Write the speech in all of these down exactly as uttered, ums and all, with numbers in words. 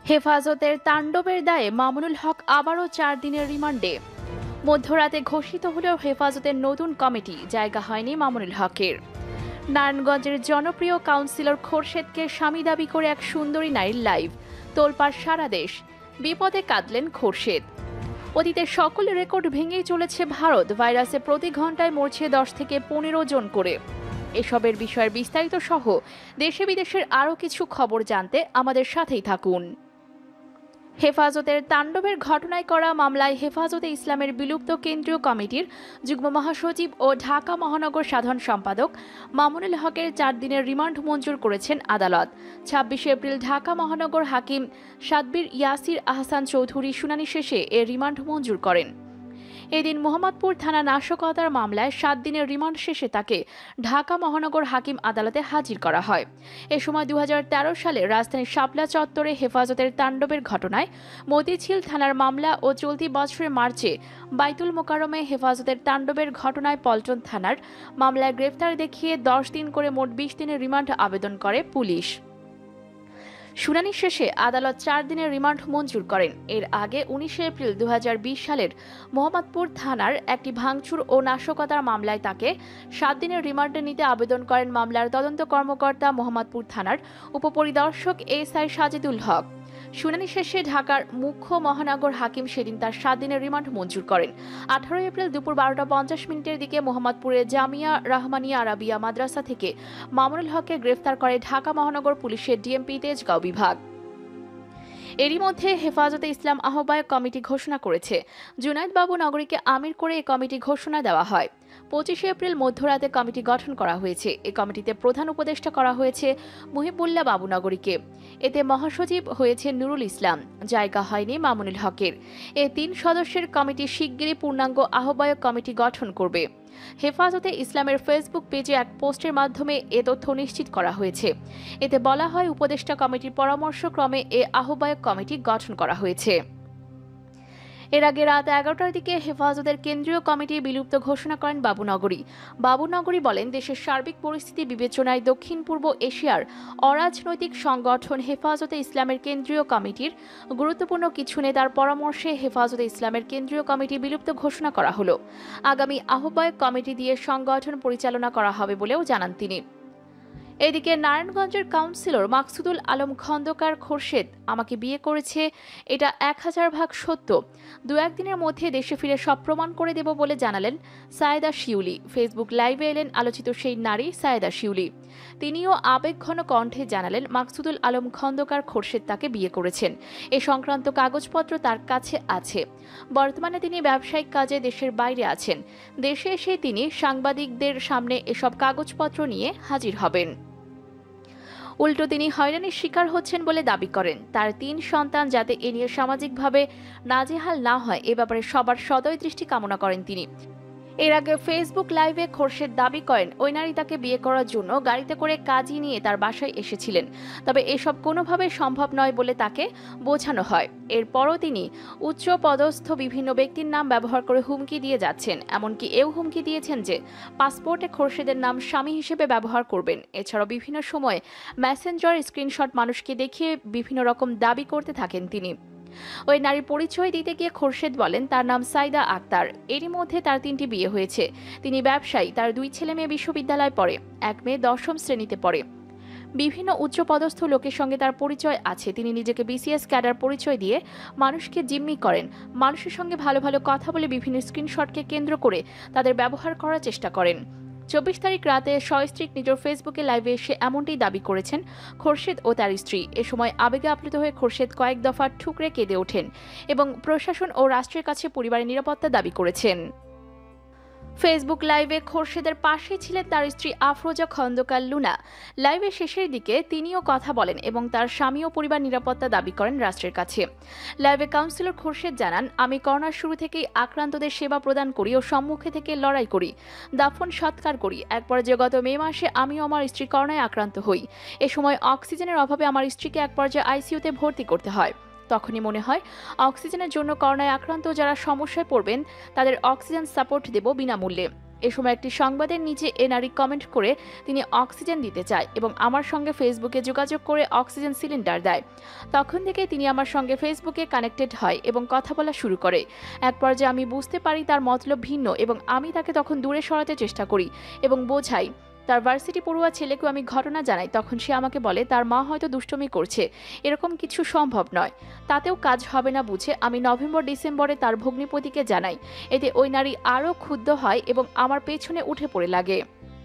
হেফাজতের তাণ্ডবের দায়ে মামুনুল হক আবারও চার দিনের রিমান্ডে। মধ্যরাতে ঘোষিত হলেও হেফাজতের নতুন কমিটি, জায়গা হয়নি মামুনুল হকের। নারায়ণগঞ্জের জনপ্রিয় কাউন্সিলর খোরশেদকে স্বামী দাবি করে এক সুন্দরী নারীর লাইভ, তোলপাড় সারা দেশ। বিপদে কাঁদলেন খোরশেদ। অতীতের সকল রেকর্ড ভেঙেই চলেছে ভারত, ভাইরাসে প্রতি ঘন্টায় মরছে দশ থেকে পনেরো জন করে। এসবের বিষয়ের বিস্তারিত সহ দেশে বিদেশের আরও কিছু খবর জানতে আমাদের সাথেই থাকুন। হেফাজতের তাণ্ডবের ঘটনায় করা মামলায় হেফাজতে ইসলামের বিলুপ্ত কেন্দ্রীয় কমিটির যুগ্ম মহাসচিব ও ঢাকা মহানগর সাধারণ সম্পাদক মামুনুল হকের চার দিনের রিমান্ড মঞ্জুর করেছেন আদালত। ছাব্বিশে এপ্রিল ঢাকা মহানগর হাকিম সাদবির ইয়াসির আহসান চৌধুরী শুনানি শেষে এ রিমান্ড মঞ্জুর করেন। এদিন মোহাম্মদপুর থানা নাশকতার মামলায় সাত দিনের রিমান্ড শেষে তাকে ঢাকা মহানগর হাকিম আদালতে হাজির করা হয়। এ সময় দু হাজার তেরো সালে রাজধানীর শাপলা চত্বরে হেফাজতের তাণ্ডবের ঘটনায় মতিঝিল থানার মামলা ও চলতি বছরের মার্চে বাইতুল মোকাররমে হেফাজতের তাণ্ডবের ঘটনায় পল্টন থানার মামলায় গ্রেফতার দেখিয়ে দশ দিন করে মোট বিশ দিনের রিমান্ড আবেদন করে পুলিশ। শুনানি শেষে আদালত চার দিনের রিমান্ড মঞ্জুর করেন। এর আগে উনিশে এপ্রিল দু হাজার বিশ সালের মোহাম্মদপুর থানার একটি ভাঙচুর ও নাশকতার মামলায় তাকে সাত দিনের রিমান্ডে নিতে আবেদন করেন মামলার তদন্ত কর্মকর্তা মোহাম্মদপুর থানার উপপরিদর্শক এস আই সাজিদুল হক। শুনানি শেষে ঢাকার মুখ্য মহানগর হাকিম সেদিন তার সাত দিনের রিমান্ড মঞ্জুর করেন। আঠারোই এপ্রিল দুপুর বারোটা পঞ্চাশ মিনিটের দিকে মোহাম্মদপুরের জামিয়া রাহমানিয়া আরাবিয়া মাদ্রাসা থেকে মামুনুল হককে গ্রেফতার করে ঢাকা মহানগর পুলিশের ডিএমপি তেজগাঁও বিভাগ। এরই মধ্যে হেফাজতে ইসলাম আহ্বায়ক কমিটি ঘোষণা করেছে। জুনায়েদ বাবু নগরীকে আমির করে এই কমিটি ঘোষণা দেওয়া হয়। পঁচিশে এপ্রিল মধ্যরাতে কমিটি গঠন করা হয়েছে। এই কমিটিতে প্রধান উপদেষ্টা করা হয়েছে মুহিবুল্লাহ বাবু নগরীকে। এতে মহাসচিব হয়েছে নুরুল ইসলাম, জায়গা হয়নি মামুনুল হকের। এ তিন সদস্যের কমিটি শিগগিরই পূর্ণাঙ্গ আহ্বায়ক কমিটি গঠন করবে। হেফাজতে ইসলামের ফেসবুক পেজে এক পোস্টের মাধ্যমে এ তথ্য নিশ্চিত করা হয়েছে। এতে বলা হয়, উপদেষ্টা কমিটির পরামর্শক্রমে এ আহ্বায়ক কমিটি গঠন করা হয়েছে। এর আগে রাত এগারোটার দিকে হেফাজতের কেন্দ্রীয় কমিটি বিলুপ্ত ঘোষণা করেন বাবুনগরী। বাবুনগরী বলেন, দেশের সার্বিক পরিস্থিতি বিবেচনায় দক্ষিণ পূর্ব এশিয়ার অরাজনৈতিক সংগঠন হেফাজতে ইসলামের কেন্দ্রীয় কমিটির গুরুত্বপূর্ণ কিছু নেতার পরামর্শে হেফাজতে ইসলামের কেন্দ্রীয় কমিটি বিলুপ্ত ঘোষণা করা হলো। আগামী আহ্বায়ক কমিটি দিয়ে সংগঠন পরিচালনা করা হবে বলেও জানান তিনি। এদিকে নারায়ণগঞ্জের কাউন্সিলর মাকসুদুল আলম খন্দকার খোরশেদ আমাকে বিয়ে করেছে, এটা এক হাজার ভাগ সত্য। দু একদিনের মধ্যে দেশে ফিরে সব প্রমাণ করে দেব বলে জানালেন সায়েদা শিউলি। ফেসবুক লাইভে এলেন আলোচিত সেই নারী সায়েদা শিউলি। তিনিও আবেগঘন কণ্ঠে জানালেন মাকসুদুল আলম খন্দকার খোরশেদ তাকে বিয়ে করেছেন। এ সংক্রান্ত কাগজপত্র তার কাছে আছে। বর্তমানে তিনি ব্যবসায়িক কাজে দেশের বাইরে আছেন। দেশে এসে তিনি সাংবাদিকদের সামনে এসব কাগজপত্র নিয়ে হাজির হবেন। উল্টো তিনি হয়রানির শিকার হচ্ছেন বলে দাবি করেন। তার তিন সন্তান যাতে এ নিয়ে সামাজিকভাবে নাজেহাল না হয়, এ ব্যাপারে সবার সদয় দৃষ্টি কামনা করেন তিনি। এর আগে ফেসবুক লাইভে খোরশেদ দাবি করেন, ওই নারী তাকে বিয়ে করার জন্য গাড়িতে করে কাজী নিয়ে তার বাসায় এসেছিলেন। তবে এসব কোনোভাবে সম্ভব নয় বলে তাকে বোঝানো হয়। এরপরও তিনি উচ্চ পদস্থ বিভিন্ন ব্যক্তির নাম ব্যবহার করে হুমকি দিয়ে যাচ্ছেন। এমনকি এও হুমকি দিয়েছেন যে পাসপোর্টে খোরশেদের নাম স্বামী হিসেবে ব্যবহার করবেন। এছাড়াও বিভিন্ন সময় মেসেঞ্জার স্ক্রিনশট মানুষকে দেখিয়ে বিভিন্ন রকম দাবি করতে থাকেন তিনি। ওই নারীর পরিচয় দিতে গিয়ে খোরশেদ বলেন, তার নাম সাইদা আক্তার। এরই মধ্যে তার তিনটি বিয়ে হয়েছে। তিনি ব্যবসায়ী। তার দুই ছেলে মেয়ে বিশ্ববিদ্যালয়ে পড়ে, এক মেয়ে দশম শ্রেণীতে পড়ে। বিভিন্ন উচ্চপদস্থ লোকের সঙ্গে তার পরিচয় আছে। তিনি নিজেকে বিসিএস ক্যাডার পরিচয় দিয়ে মানুষকে জিম্মি করেন। মানুষের সঙ্গে ভালো ভালো কথা বলে বিভিন্ন স্ক্রিনশটকে কেন্দ্র করে তাদের ব্যবহার করার চেষ্টা করেন। চব্বিশ তারিখ রাতে সস্ত্রীক নিজের ফেসবুকে লাইভে এসে এমনটাই দাবি করেছেন খোরশেদ ও তার স্ত্রী। এ সময় আবেগে আপ্লুত হয়ে খোরশেদ কয়েক দফা ঠুকরে কেঁদে ওঠেন এবং প্রশাসন ও রাষ্ট্রের কাছে পরিবারের নিরাপত্তা দাবি করেছেন। ফেসবুক লাইভে খোরশেদের পাশে ছিলেন তার স্ত্রী আফরোজা খন্দকার লুনা। লাইভের শেষের দিকে তিনিও কথা বলেন এবং তার স্বামী ও পরিবার নিরাপত্তা দাবি করেন রাষ্ট্রের কাছে। লাইভে কাউন্সিলর খোরশেদ জানান, আমি করোনার শুরু থেকেই আক্রান্তদের সেবা প্রদান করি ও সম্মুখে থেকে লড়াই করি, দাফন সৎকার করি। এক পর্যায়ে গত মে মাসে আমিও আমার স্ত্রী করোনায় আক্রান্ত হই। এ সময় অক্সিজেনের অভাবে আমার স্ত্রীকে এক পর্যায়ে আইসিইউতে ভর্তি করতে হয়। তখনই মনে হয় অক্সিজেনের জন্য করোনায় আক্রান্ত যারা সমস্যায় পড়বেন তাদের অক্সিজেন সাপোর্ট দেব বিনামূল্যে। এ সময় একটি সংবাদের নিচে এ নারী কমেন্ট করে তিনি অক্সিজেন দিতে চায় এবং আমার সঙ্গে ফেসবুকে যোগাযোগ করে অক্সিজেন সিলিন্ডার দেয়। তখন থেকে তিনি আমার সঙ্গে ফেসবুকে কানেক্টেড হয় এবং কথা বলা শুরু করে। এক পর্যায়ে আমি বুঝতে পারি তার মতলব ভিন্ন এবং আমি তাকে তখন দূরে সরাতে চেষ্টা করি এবং বোঝাই। তার ভার্সিটি পড়ুয়া ছেলেকেও আমি ঘটনা জানাই। তখন সে আমাকে বলে তার মা হয়তো দুষ্টুমি করছে, এরকম কিছু সম্ভব নয়, তাতেও কাজ হবে না বুঝে আমি নভেম্বর ডিসেম্বরে তার ভগ্নিপতিকে জানাই। এতে ওই নারী আরও ক্ষুব্ধ হয় এবং আমার পেছনে উঠে পড়ে লাগে।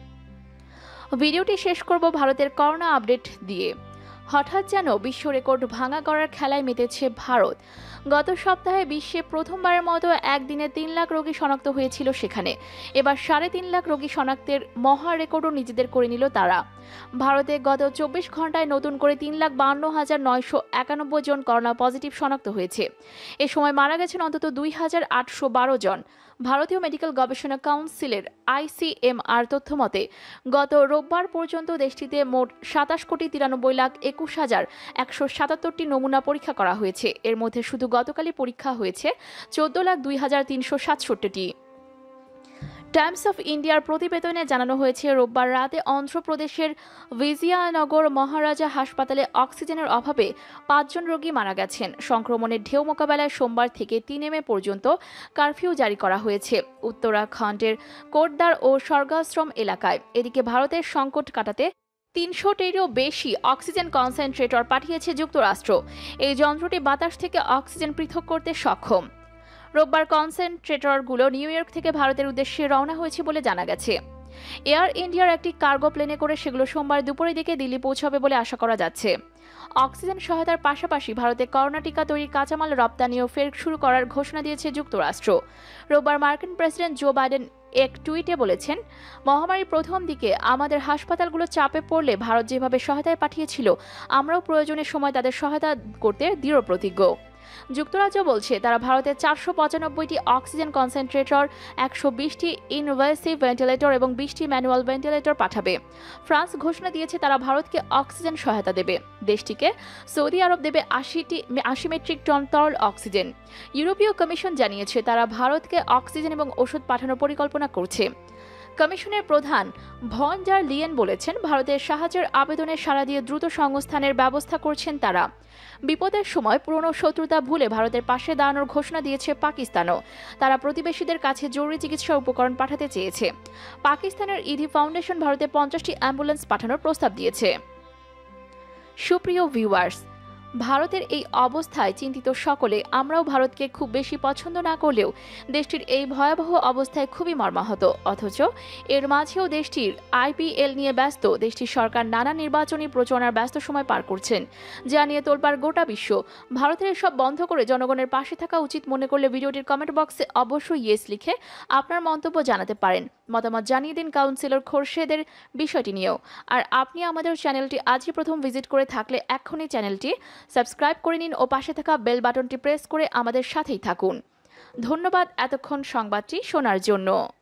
ভিডিওটি শেষ করব ভারতের করোনা আপডেট দিয়ে। হঠাৎ যেন বিশ্ব রেকর্ড ভাঙা করার খেলায় মেতেছে ভারত। গত সপ্তাহে বিশ্বে প্রথমবারের মতো একদিনে তিন লাখ রোগী শনাক্ত হয়েছিল সেখানে। এবার সাড়ে তিন লাখ রোগী শনাক্তের মহা রেকর্ডও নিজেদের করে নিল তারা। ভারতে গত চব্বিশ ঘন্টায় নতুন করে তিন লাখ বান্ন হাজার নয়শো একানব্বই জন করোনা পজিটিভ শনাক্ত হয়েছে। এ সময় মারা গেছেন অন্তত দুই হাজার আটশো বারো জন। ভারতীয় মেডিকেল গবেষণা কাউন্সিলের আইসিএমআর তথ্য মতে গত রোববার পর্যন্ত দেশটিতে মোট সাতাশ কোটি তিরানব্বই লাখ একুশ হাজার একশো সাতাত্তরটি নমুনা পরীক্ষা করা হয়েছে। এর মধ্যে শুধু গতকালই পরীক্ষা হয়েছে চোদ্দ লাখ দুই হাজার তিনশো সাতষট্টিটি। টাইমস অফ ইন্ডিয়ার প্রতিবেদনে জানানো হয়েছে রোববার রাতে অন্ধ্রপ্রদেশের বিজয়ানগর মহারাজা হাসপাতালে অক্সিজেনের অভাবে পাঁচজন রোগী মারা গেছেন। সংক্রমণের ঢেউ মোকাবেলায় সোমবার থেকে তিন মে পর্যন্ত কারফিউ জারি করা হয়েছে উত্তরাখণ্ডের কোটদ্বার ও স্বর্গাশ্রম এলাকায়। এদিকে ভারতের সংকট কাটাতে তিনশোটিরও বেশি অক্সিজেন কনসেন্ট্রেটর পাঠিয়েছে যুক্তরাষ্ট্র। এই যন্ত্রটি বাতাস থেকে অক্সিজেন পৃথক করতে সক্ষম। রোববার কনসেন্ট্রেটরগুলো নিউ ইয়র্ক থেকে ভারতের উদ্দেশ্যে রওনা হয়েছে বলে জানা গেছে। এয়ার ইন্ডিয়ার একটি কার্গো প্লেনে করে সেগুলো সোমবার দুপুরের দিকে দিল্লি পৌঁছাবে বলে আশা করা যাচ্ছে। অক্সিজেন সহায়তার পাশাপাশি ভারতে করোনা টিকা তৈরির কাঁচামাল রপ্তানিও ফের শুরু করার ঘোষণা দিয়েছে যুক্তরাষ্ট্র। রোববার মার্কিন প্রেসিডেন্ট জো বাইডেন এক টুইটে বলেছেন, মহামারীর প্রথম দিকে আমাদের হাসপাতালগুলো চাপে পড়লে ভারত যেভাবে সহায়তায় পাঠিয়েছিল, আমরাও প্রয়োজনের সময় তাদের সহায়তা করতে দৃঢ় প্রতিজ্ঞ। যুক্তরাজ্য বলছে তারা ভারতের চারশো পঁচানব্বইটি অক্সিজেন কনসেন্ট্রেটর, একশো বিশটি ইনভেসিভ ভেন্টিলেটর এবং বিশটি ম্যানুয়াল ভেন্টিলেটর পাঠাবে। ফ্রান্স ঘোষণা দিয়েছে তারা ভারতকে অক্সিজেন সহায়তা দেবে। দেশটিকে সৌদি আরব দেবে আশিটি আশি মেট্রিক টন তরল অক্সিজেন। ইউরোপীয় কমিশন জানিয়েছে তারা ভারতকে অক্সিজেন এবং ওষুধ পাঠানোর পরিকল্পনা করছে। কমিশনের প্রধান ভন ডার লিয়েন বলেছেন, ভারতের সাহায্যের আবেদনে সাড়া দিয়ে দ্রুত সংস্থানের ব্যবস্থা করছেন তারা। বিপদের সময় পুরনো শত্রুতা ভুলে ভারতের পাশে দাঁড়ানোর ঘোষণা দিয়েছে পাকিস্তানও। তারা প্রতিবেশীদের কাছে জরুরি চিকিৎসা উপকরণ পাঠাতে চেয়েছে। পাকিস্তানের ইডি ফাউন্ডেশন ভারতে পঞ্চাশটি অ্যাম্বুলেন্স পাঠানোর প্রস্তাব দিয়েছে। সুপ্রিয় ভিউয়ার্স, ভারতের এই অবস্থায় চিন্তিত সকলে। আমরাও ভারতকে খুব বেশি পছন্দ না করলেও দেশটির এই ভয়াবহ অবস্থায় খুবই মর্মাহত। অথচ এর মাঝেও দেশটির আইপিএল নিয়ে ব্যস্ত। দেশটির সরকার নানা নির্বাচনী প্রচারণার ব্যস্ত সময় পার করছেন, যা নিয়ে তোলপাড় গোটা বিশ্ব। ভারতের এসব বন্ধ করে জনগণের পাশে থাকা উচিত মনে করলে ভিডিওটির কমেন্ট বক্সে অবশ্যই ইয়েস লিখে আপনার মন্তব্য জানাতে পারেন। মতামত জানিয়ে দিন কাউন্সিলর খোরশেদের বিষয়টি নিয়েও। আর আপনি আমাদের চ্যানেলটি আজই প্রথম ভিজিট করে থাকলে এখনই চ্যানেলটি সাবস্ক্রাইব করে নিন ও পাশে থাকা বেল বাটনটি প্রেস করে আমাদের সাথেই থাকুন। ধন্যবাদ এতক্ষণ সংবাদটি শোনার জন্য।